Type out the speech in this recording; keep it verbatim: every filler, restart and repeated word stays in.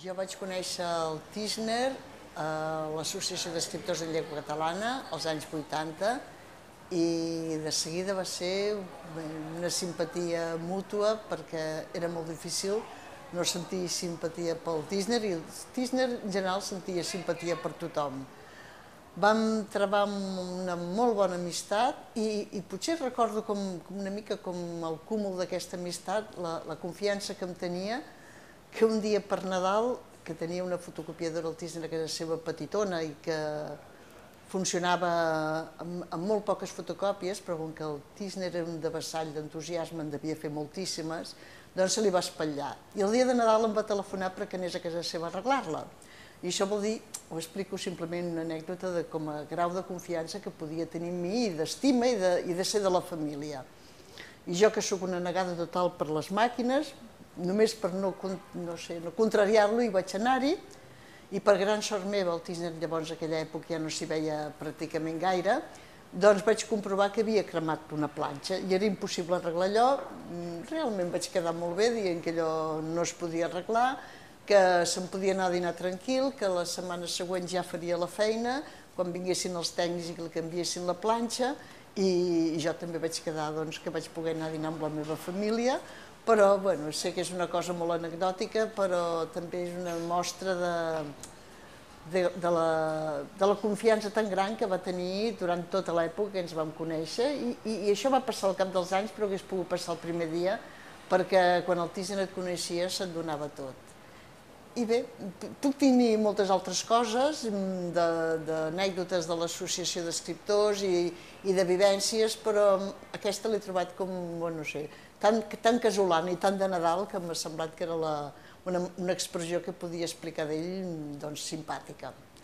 Jo vaig conèixer el Tísner a l'Associació d'Escriptors en Llengua Catalana als anys vuitanta i de seguida va ser una simpatia mútua perquè era molt difícil no sentir simpatia pel Tísner i el Tísner en general sentia simpatia per tothom. Vam trobar una molt bona amistat i, i potser recordo com, com una mica com el cúmul d'aquesta amistat, la, la confiança que em tenia, que un dia per Nadal, que tenia una fotocopiadora al Tísner a casa seva petitona i que funcionava amb, amb molt poques fotocòpies, però com que el Tísner era un devessall d'entusiasme, en devia fer moltíssimes, doncs se li va espatllar. I el dia de Nadal em va telefonar perquè anés a casa seva a arreglar-la. I això vol dir, ho explico simplement una anècdota de com a grau de confiança que podia tenir en mi, i d'estima i, de, i de ser de la família. I jo, que sóc una negada total per les màquines, només per no, no, sé, no contrariar-lo hi vaig anar-hi, i per gran sort meva, el Tísner llavors en aquella època ja no s'hi veia pràcticament gaire, doncs vaig comprovar que havia cremat una planxa i era impossible arreglar allò. Realment vaig quedar molt bé dient que allò no es podia arreglar, que se'n podia anar a dinar tranquil, que la setmana següent ja faria la feina, quan vinguessin els tècnics i que li canviessin la planxa, i jo també vaig quedar doncs, que vaig poder anar a dinar amb la meva família, però bueno, sé que és una cosa molt anecdòtica, però també és una mostra de, de, de, la, de la confiança tan gran que va tenir durant tota l'època que ens vam conèixer, i, i, i això va passar al cap dels anys, però hagués pogut passar el primer dia, perquè quan el Tísner et coneixia se't donava tot. I bé, puc tenir moltes altres coses, d'anècdotes de l'associació d'escriptors i, i de vivències, però aquesta l'he trobat com, bueno, no sé, tan, tan casolana i tan de Nadal que m'ha semblat que era la, una, una expressió que podia explicar d'ell, doncs, simpàtica.